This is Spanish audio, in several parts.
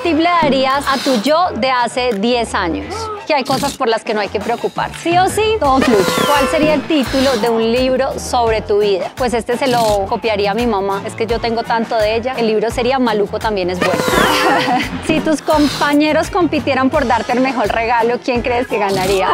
tip le darías a tu yo de hace 10 años? Que hay cosas por las que no hay que preocupar. Sí o sí, todo fluye. ¿Cuál sería el título de un libro sobre tu vida? Pues este se lo copiaría a mi mamá. Es que yo tengo tanto de ella. El libro sería Maluco también es bueno. Si tus compañeros compitieran por darte el mejor regalo, ¿quién crees que ganaría?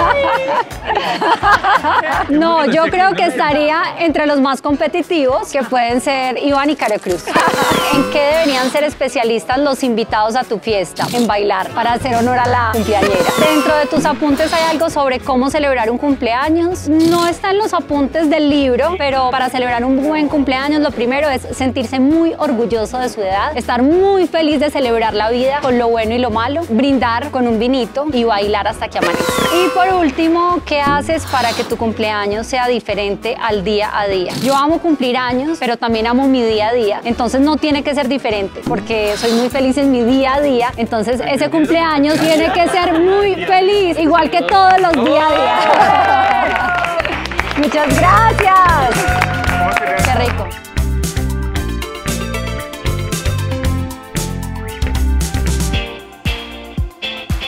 No, yo creo que estaría entre los más competitivos, que pueden ser Iván y Caro Cruz. ¿En qué deberían ser especialistas los invitados a tu fiesta? En bailar, para hacer honor a la cumpleañera. Dentro de tus apuntes hay algo sobre cómo celebrar un cumpleaños. No está en los apuntes del libro, pero para celebrar un buen cumpleaños lo primero es sentirse muy orgulloso de su edad, estar muy feliz de celebrar la vida con lo bueno y lo malo, brindar con un vinito y bailar hasta que amanezca. Y por último, ¿qué haces para que tu cumpleaños sea diferente al día a día? Yo amo cumplir años, pero también amo mi día a día, entonces no tiene que ser diferente porque soy muy feliz en mi día a día, entonces ese cumpleaños tiene que ser muy feliz, igual que todos los días a día. Muchas gracias. Qué rico.